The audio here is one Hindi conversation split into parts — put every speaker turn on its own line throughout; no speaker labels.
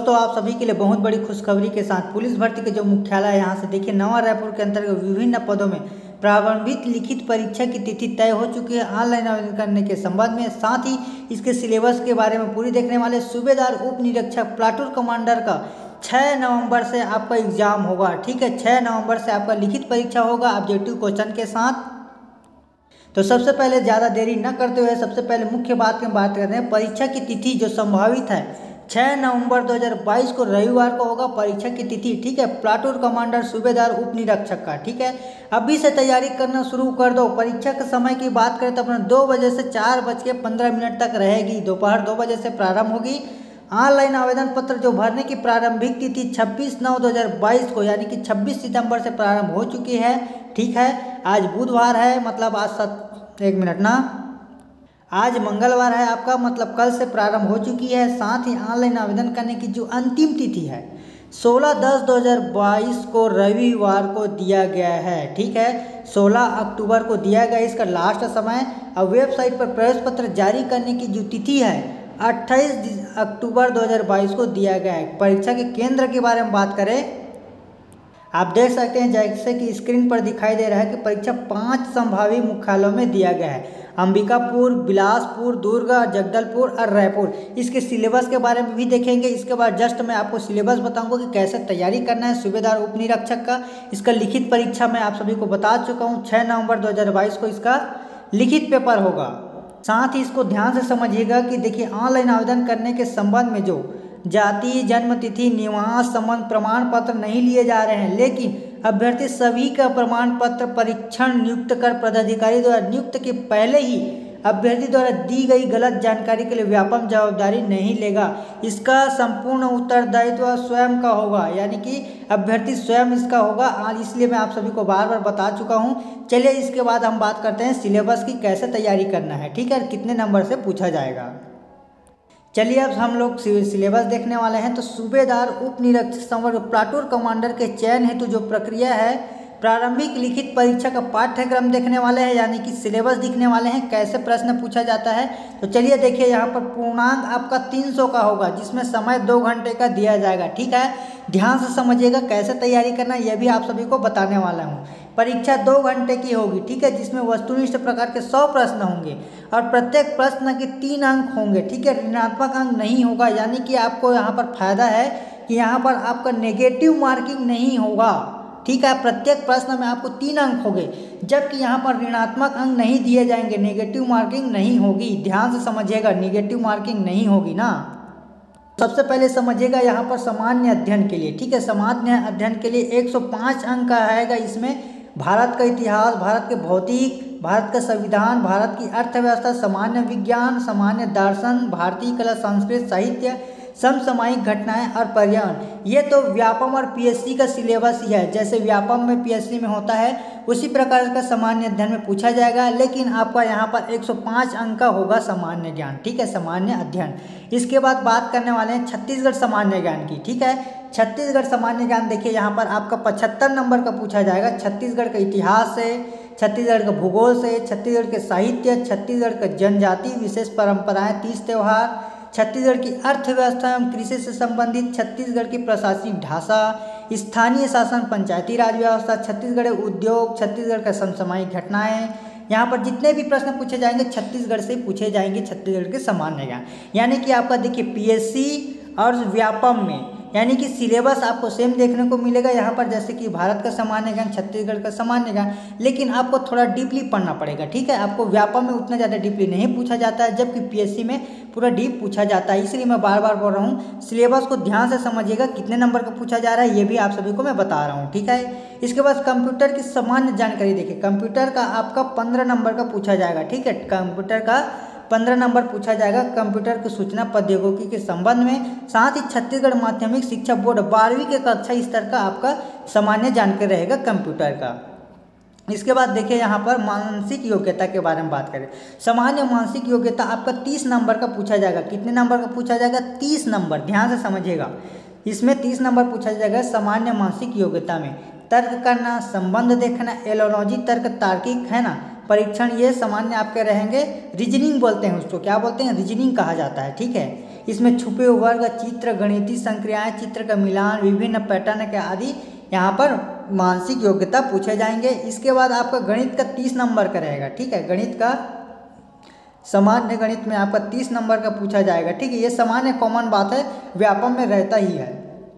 दोस्तों आप सभी के लिए बहुत बड़ी खुशखबरी के साथ पुलिस भर्ती के जो मुख्यालय है यहाँ से देखिए नवा रायपुर के अंतर्गत विभिन्न पदों में प्रारंभिक लिखित परीक्षा की तिथि तय हो चुकी है। ऑनलाइन आवेदन करने के संबंध में साथ ही इसके सिलेबस के बारे में पूरी देखने वाले सूबेदार उप निरीक्षक प्लाटून कमांडर का 6 नवंबर से आपका एग्जाम होगा। ठीक है, 6 नवंबर से आपका लिखित परीक्षा होगा ऑब्जेक्टिव क्वेश्चन के साथ। तो सबसे पहले ज़्यादा देरी न करते हुए सबसे पहले मुख्य बात की बात करते हैं। परीक्षा की तिथि जो संभावित है 6 नवंबर 2022 को रविवार को होगा परीक्षा की तिथि। ठीक है, प्लाटून कमांडर सूबेदार उप निरीक्षक का। ठीक है, अभी से तैयारी करना शुरू कर दो। परीक्षा के समय की बात करें तो अपना 2 बजे से 4:15 तक रहेगी। दोपहर 2 बजे से प्रारंभ होगी। ऑनलाइन आवेदन पत्र जो भरने की प्रारंभिक तिथि 26/9/2022 को यानी कि 26 सितंबर से प्रारंभ हो चुकी है। ठीक है, आज बुधवार है, मतलब आज मंगलवार है आपका, मतलब कल से प्रारंभ हो चुकी है। साथ ही ऑनलाइन आवेदन करने की जो अंतिम तिथि है 16/10/2022 को रविवार को दिया गया है। ठीक है, 16 अक्टूबर को दिया गया इसका लास्ट समय। अब वेबसाइट पर प्रवेश पत्र जारी करने की जो तिथि है 28 अक्टूबर 2022 को दिया गया है। परीक्षा के केंद्र के बारे में बात करें, आप देख सकते हैं जैसे कि स्क्रीन पर दिखाई दे रहा है कि परीक्षा 5 संभावित मुख्यालयों में दिया गया है। अंबिकापुर, बिलासपुर, दुर्ग, जगदलपुर और रायपुर। इसके सिलेबस के बारे में भी देखेंगे। इसके बाद जस्ट मैं आपको सिलेबस बताऊंगा कि कैसे तैयारी करना है सूबेदार उप निरीक्षक का। इसका लिखित परीक्षा मैं आप सभी को बता चुका हूँ, 6 नवंबर 2022 को इसका लिखित पेपर होगा। साथ ही इसको ध्यान से समझिएगा कि देखिए ऑनलाइन आवेदन करने के संबंध में जो जाति, जन्म तिथि, निवास संबंध प्रमाण पत्र नहीं लिए जा रहे हैं, लेकिन अभ्यर्थी सभी का प्रमाण पत्र परीक्षण नियुक्त कर पदाधिकारी द्वारा नियुक्त के पहले ही अभ्यर्थी द्वारा दी गई गलत जानकारी के लिए व्यापक जवाबदारी नहीं लेगा। इसका संपूर्ण उत्तरदायित्व स्वयं का होगा, यानी कि अभ्यर्थी स्वयं इसका होगा। इसलिए मैं आप सभी को बार बार बता चुका हूँ। चलिए इसके बाद हम बात करते हैं सिलेबस की, कैसे तैयारी करना है। ठीक है, कितने नंबर से पूछा जाएगा। चलिए अब हम लोग सिलेबस देखने वाले हैं। तो सूबेदार उप निरीक्षक संवर्ग प्लाटून कमांडर के चयन हेतु जो प्रक्रिया है, प्रारंभिक लिखित परीक्षा का पाठ्यक्रम देखने वाले हैं, यानी कि सिलेबस दिखने वाले हैं, कैसे प्रश्न पूछा जाता है। तो चलिए देखिए, यहाँ पर पूर्णांक आपका 300 का होगा, जिसमें समय 2 घंटे का दिया जाएगा। ठीक है, ध्यान से समझिएगा कैसे तैयारी करना, यह भी आप सभी को बताने वाला हूँ। परीक्षा 2 घंटे की होगी। ठीक है, जिसमें वस्तुनिष्ठ प्रकार के 100 प्रश्न होंगे और प्रत्येक प्रश्न के 3 अंक होंगे। ठीक है, ऋणात्मक अंक नहीं होगा, यानी कि आपको यहाँ पर फायदा है कि यहाँ पर आपका नेगेटिव मार्किंग नहीं होगा। ठीक है, प्रत्येक प्रश्न में आपको 3 अंक होंगे, जबकि यहाँ पर ऋणात्मक अंक नहीं दिए जाएंगे, नेगेटिव मार्किंग नहीं होगी। ध्यान से समझिएगा, नेगेटिव मार्किंग नहीं होगी ना। सबसे पहले समझिएगा यहाँ पर सामान्य अध्ययन के लिए। ठीक है, सामान्य अध्ययन के लिए 105 अंक का आएगा। इसमें भारत का इतिहास, भारत के भौतिक, भारत का संविधान, भारत की अर्थव्यवस्था, सामान्य विज्ञान, सामान्य दर्शन, भारतीय कला, संस्कृत, साहित्य, समसामयिक घटनाएं और पर्यावरण। ये तो व्यापम और पीएससी का सिलेबस ही है। जैसे व्यापम में पीएससी में होता है उसी प्रकार का सामान्य अध्ययन में पूछा जाएगा, लेकिन आपका यहाँ पर 105 अंक का होगा सामान्य ज्ञान। ठीक है, सामान्य अध्ययन। इसके बाद बात करने वाले हैं छत्तीसगढ़ सामान्य ज्ञान की। ठीक है, छत्तीसगढ़ सामान्य ज्ञान देखिए यहाँ पर आपका 75 नंबर का पूछा जाएगा। छत्तीसगढ़ का इतिहास से, छत्तीसगढ़ का भूगोल से, छत्तीसगढ़ के साहित्य, छत्तीसगढ़ का जनजाति विशेष परंपराएं, 30 त्यौहार, छत्तीसगढ़ की अर्थव्यवस्था एवं कृषि से संबंधित, छत्तीसगढ़ की प्रशासनिक ढांचा, स्थानीय शासन, पंचायती राज व्यवस्था, छत्तीसगढ़ उद्योग, छत्तीसगढ़ का समसामयिक घटनाएं। यहाँ पर जितने भी प्रश्न पूछे जाएंगे छत्तीसगढ़ से पूछे जाएंगे, छत्तीसगढ़ के सामान्य ज्ञान। यानी कि आपका देखिए पीएससी और व्यापम में यानी कि सिलेबस आपको सेम देखने को मिलेगा यहाँ पर, जैसे कि भारत का सामान्य ज्ञान, छत्तीसगढ़ का सामान्य ज्ञान, लेकिन आपको थोड़ा डीपली पढ़ना पड़ेगा। ठीक है, आपको व्यापम में उतना ज़्यादा डीपली नहीं पूछा जाता है, जबकि पीएससी में पूरा डीप पूछा जाता है। इसलिए मैं बार बार बोल रहा हूँ, सिलेबस को ध्यान से समझिएगा, कितने नंबर का पूछा जा रहा है ये भी आप सभी को मैं बता रहा हूँ। ठीक है, इसके बाद कंप्यूटर की सामान्य जानकारी देखिए। कंप्यूटर का आपका 15 नंबर का पूछा जाएगा। ठीक है, कंप्यूटर का 15 नंबर पूछा जाएगा कंप्यूटर की सूचना प्रौद्योगिकी के संबंध में। साथ ही छत्तीसगढ़ माध्यमिक शिक्षा बोर्ड 12वीं के कक्षा स्तर का आपका सामान्य जानकारी रहेगा कंप्यूटर का। इसके बाद देखिए यहाँ पर मानसिक योग्यता के बारे में बात करें। सामान्य मानसिक योग्यता आपका 30 नंबर का पूछा जाएगा। कितने नंबर का पूछा जाएगा? 30 नंबर। ध्यान से समझिएगा, इसमें 30 नंबर पूछा जाएगा सामान्य मानसिक योग्यता में। तर्क करना, संबंध देखना, एलोलॉजी तर्क, तार्किक है ना, परीक्षण, ये सामान्य आपके रहेंगे। रीजनिंग बोलते हैं उसको, क्या बोलते हैं? रीजनिंग कहा जाता है। ठीक है, इसमें छुपे वर्ग, चित्र, गणितीय संक्रियाएं, चित्र का मिलान, विभिन्न पैटर्न के आदि यहाँ पर मानसिक योग्यता पूछे जाएंगे। इसके बाद आपका गणित का 30 नंबर का रहेगा, ठीक है। गणित का सामान्य गणित में आपका 30 नंबर का पूछा जाएगा, ठीक है। ये सामान्य कॉमन बात है, व्यापम में रहता ही है।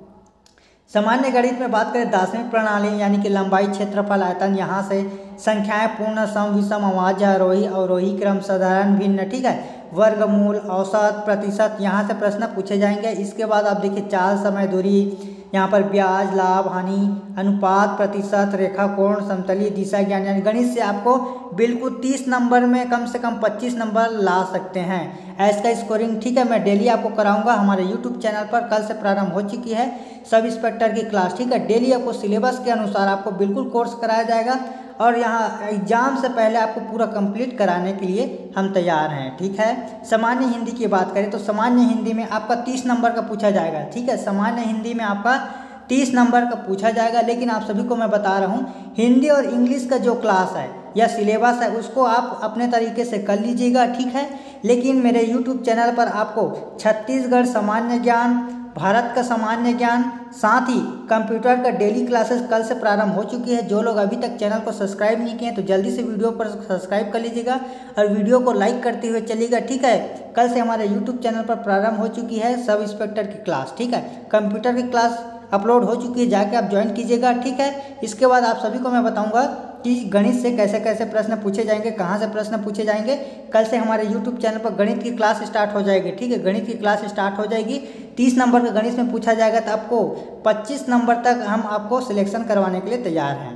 सामान्य गणित में बात करें दार्शनिक प्रणाली यानी कि लंबाई, क्षेत्रफल, आयतन, यहाँ से संख्याएं पूर्ण, सम, विषम, अभाज्य, आरोही, अवरोही क्रम, साधारण, भिन्न, ठीक है। वर्गमूल, औसत, प्रतिशत, यहाँ से प्रश्न पूछे जाएंगे। इसके बाद आप देखिए चाल, समय, दूरी, यहाँ पर ब्याज, लाभ, हानि, अनुपात, प्रतिशत, रेखा, कोण, समतलीय, दिशा ज्ञान, यानी गणित से आपको बिल्कुल 30 नंबर में कम से कम 25 नंबर ला सकते हैं। ऐस का स्कोरिंग, ठीक है, मैं डेली आपको कराऊंगा। हमारे यूट्यूब चैनल पर कल से प्रारंभ हो चुकी है सब इंस्पेक्टर की क्लास, ठीक है। डेली आपको सिलेबस के अनुसार आपको बिल्कुल कोर्स कराया जाएगा और यहाँ एग्जाम से पहले आपको पूरा कंप्लीट कराने के लिए हम तैयार हैं, ठीक है। सामान्य हिंदी की बात करें तो सामान्य हिंदी में आपका 30 नंबर का पूछा जाएगा, ठीक है। सामान्य हिंदी में आपका 30 नंबर का पूछा जाएगा, लेकिन आप सभी को मैं बता रहा हूँ हिंदी और इंग्लिश का जो क्लास है या सिलेबस है उसको आप अपने तरीके से कर लीजिएगा, ठीक है। लेकिन मेरे यूट्यूब चैनल पर आपको छत्तीसगढ़ सामान्य ज्ञान, भारत का सामान्य ज्ञान, साथ ही कंप्यूटर का डेली क्लासेस कल से प्रारंभ हो चुकी है। जो लोग अभी तक चैनल को सब्सक्राइब नहीं किए हैं तो जल्दी से वीडियो पर सब्सक्राइब कर लीजिएगा और वीडियो को लाइक करते हुए चलिएगा, ठीक है। कल से हमारे यूट्यूब चैनल पर प्रारंभ हो चुकी है सब इंस्पेक्टर की क्लास, ठीक है। कंप्यूटर की क्लास अपलोड हो चुकी है, जाके आप ज्वाइन कीजिएगा, ठीक है। इसके बाद आप सभी को मैं बताऊंगा कि गणित से कैसे कैसे प्रश्न पूछे जाएंगे, कहाँ से प्रश्न पूछे जाएंगे। कल से हमारे यूट्यूब चैनल पर गणित की क्लास स्टार्ट हो जाएगी, ठीक है। गणित की क्लास स्टार्ट हो जाएगी, 30 नंबर का गणित में पूछा जाएगा तो आपको 25 नंबर तक हम आपको सिलेक्शन करवाने के लिए तैयार हैं।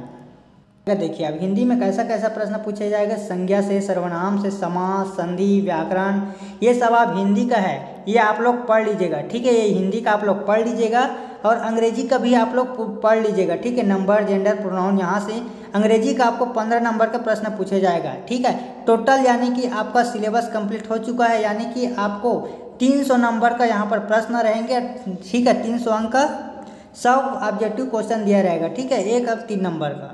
देखिए अब हिंदी में कैसा कैसा प्रश्न पूछा जाएगा, संज्ञा से, सर्वनाम से, समास, संधि, व्याकरण, ये सब आप हिंदी का है, ये आप लोग पढ़ लीजिएगा, ठीक है। ये हिंदी का आप लोग पढ़ लीजिएगा और अंग्रेजी का भी आप लोग पढ़ लीजिएगा, ठीक है। नंबर, जेंडर, प्रोनाउन, यहाँ से अंग्रेजी का आपको 15 नंबर का प्रश्न पूछे जाएगा, ठीक है। टोटल यानी कि आपका सिलेबस कंप्लीट हो चुका है, यानी कि आपको 300 नंबर का यहाँ पर प्रश्न रहेंगे, ठीक है। 300 अंक का सब ऑब्जेक्टिव क्वेश्चन दिया रहेगा, ठीक है। एक अब 3 नंबर का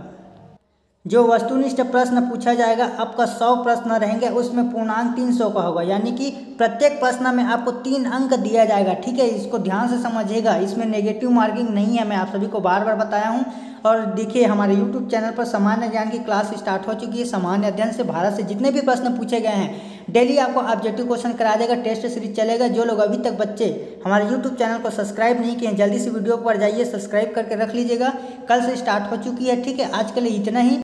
जो वस्तुनिष्ठ प्रश्न पूछा जाएगा आपका 100 प्रश्न रहेंगे, उसमें पूर्णांक 300 का होगा, यानी कि प्रत्येक प्रश्न में आपको 3 अंक दिया जाएगा, ठीक है। इसको ध्यान से समझिएगा, इसमें नेगेटिव मार्किंग नहीं है, मैं आप सभी को बार बार बताया हूँ। और देखिए हमारे यूट्यूब चैनल पर सामान्य ज्ञान की क्लास स्टार्ट हो चुकी है। सामान्य अध्ययन से भारत से जितने भी प्रश्न पूछे गए हैं डेली आपको ऑब्जेक्टिव क्वेश्चन करा देगा, टेस्ट सीरीज चलेगा। जो लोग अभी तक बच्चे हमारे यूट्यूब चैनल को सब्सक्राइब नहीं किए हैं जल्दी से वीडियो पर जाइए, सब्सक्राइब करके रख लीजिएगा। कल से स्टार्ट हो चुकी है, ठीक है। आज के लिए इतना ही।